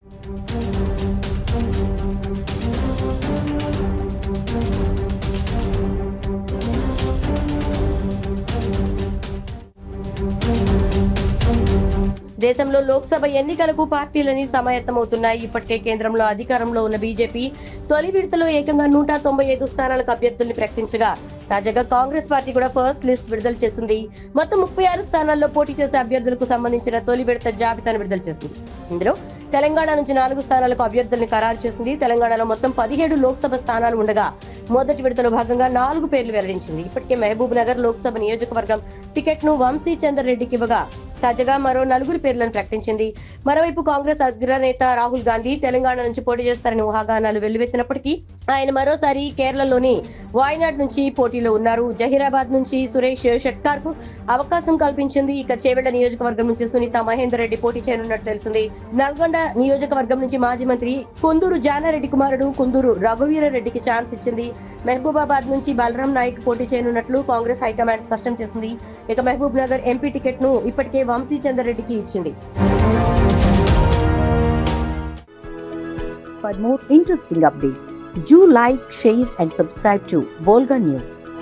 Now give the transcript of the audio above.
దేశంలో లోక్సభ ఎన్నికలకు పార్టీలని సమాయత్తమవుతున్నాయి. ఇప్పటికే కేంద్రంలో అధికారంలో ఉన్న బీజేపీ తొలి విడతలో ఏకంగా 195 స్థానాలకు అభ్యర్థుల్ని ప్రకటించగా తాజాగా కాంగ్రెస్ పార్టీ కూడా ఫస్ట్ లిస్ట్ విడుదల చేసింది. మొత్తం 36 స్థానాల్లో పోటీ చేసే అభ్యర్థులకు సంబంధించిన తొలి విడత జాబితాను విడుదల చేసింది. ఇందులో తెలంగాణ నుంచి 4 స్థానాలకు అభ్యర్థుల్ని ఖరారు చేసింది. తెలంగాణలో మొత్తం 17 లోక్సభ స్థానాలు ఉండగా మొదటి విడతలో భాగంగా 4 పేర్లు వెల్లడించింది. ఇప్పటికే మహబూబ్ నగర్ లోక్సభ నియోజకవర్గం టికెట్ ను వంశీ చందర్ రెడ్డికి ఇవ్వగా తాజాగా మరో 4 పేర్లను ప్రకటించింది. మరోవైపు కాంగ్రెస్ అగ్రనేత రాహుల్ గాంధీ తెలంగాణ నుంచి పోటీ చేస్తారని ఊహాగానాలు వెల్లువెత్తినప్పటికీ ఆయన మరోసారి కేరళలోని వాయనాడ్ నుంచి పోటీలో ఉన్నారు. జహీరాబాద్ నుంచి సురేష్ షెట్కార్ కు అవకాశం కల్పించింది. ఇక చేవెళ్ల నియోజకవర్గం నుంచి సునీత మహేందర్ రెడ్డి పోటీ చేయనున్నట్టు తెలిసింది. నల్గొండ నియోజకవర్గం నుంచి మాజీ మంత్రి కుందూరు జానారెడ్డి కుమారుడు కుందూరు రఘువీరారెడ్డికి ఛాన్స్ ఇచ్చింది. మహబూబాబాద్ నుంచి బలరాం నాయక్ పోటీ చేయనున్నట్లు కాంగ్రెస్ హైకమాండ్ స్పష్టం చేసింది. ఇక మహబూబ్ నగర్ ఎంపీ టికెట్ ను ఇప్పటికే వంశీ చందర్ రెడ్డికి ఇచ్చింది. For more interesting updates, do like, share and subscribe to Volga News.